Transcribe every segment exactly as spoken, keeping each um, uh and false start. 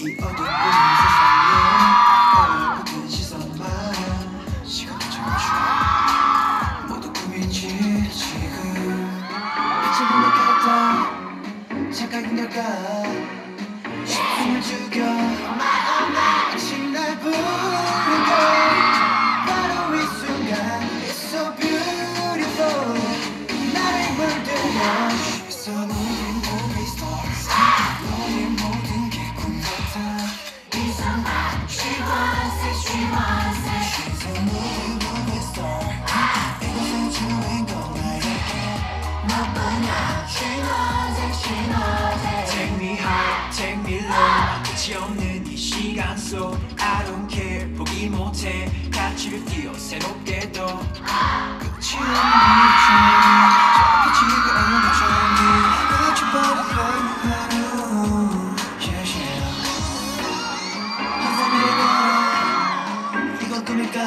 어두운 시선만 시간을 채워줘. 모두 꿈인지 지금 빛을 모르겠다. 착각인 걸까? 힘을 죽여 마치 날 부른 걸. 바로 이 순간 It's so beautiful. 나를 물들여 It's a movie movie stars. 너의 모든 게 꿈 같아. 이상한 She wants it, she wants it. She's a movie movie star. 이곳의 주인공 나에게 너뿐이야. She knows it, she knows it. Take me high, take me low. 끝이 없는 이 시간 속 I don't care. 포기 못해. 가치를 띄워 새롭게 더 끝이 없는 저 빛이 그 없는 저니 끝이 버린 하루. Yeah, yeah. 하늘을 걸어 이건 꿈일까?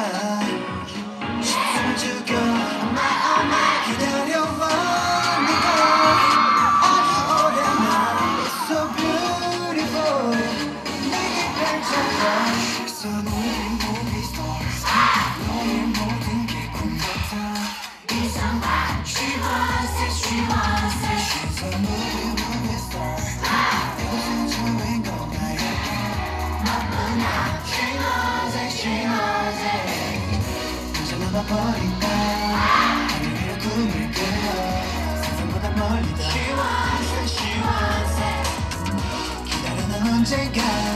힘을 죽여 Oh my, oh my. 기다려봐 네가 아주 오랜만 It's so beautiful. 내게 펼쳐봐 It's a movie movie stars. 너의 모든 게 꿈 같아. 이상한 She wants it, she wants it. She's a movie movie star. 이곳의 주인공 나에게 너뿐이야. She knows it, she knows it. 혼자 남아버린다. 하늘 위로 꿈을 그려 세상보다 멀리다. She wants it, she wants it. 기다려 난 언젠가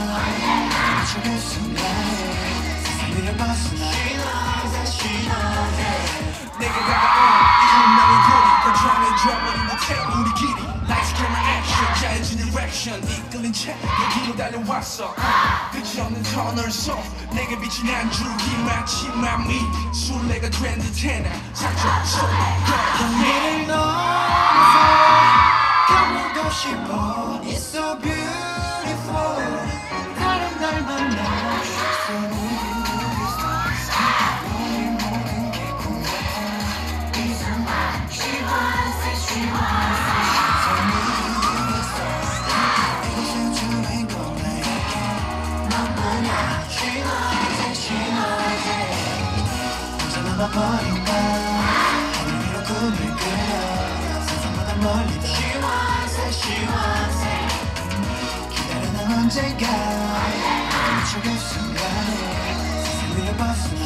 멈춰갈 순간에 세상을 벗어나. She knows it, she knows it. 내게 다가온 이런 나의 고리 건조함에 져버린 듯해 우리끼리 Lights, camera, action 짜여진 direction 이끌린 채 여기로 달려왔어. 끝이 없는 터널 속 내게 비친 한 줄기 마치 맘이 술래가 된 듯해 나 작전 속 향기를 넘어서 가보고 싶어. It's so beautiful. 다른 날 만나 She's a movie movie stars. 너의 모든 게 꿈 같아. 이상한 She wants it, she wants it. She's a movie movie stars. 이곳의 주인공 나에게 너뿐이야. She knows it, she knows it. 혼자 남아버린다. 하늘 위로 꿈을 그려 세상보다 멀리다. She wants it, she wants it. 기다려 난 언젠가 멈춰갈 순간에 세상을 벗어나.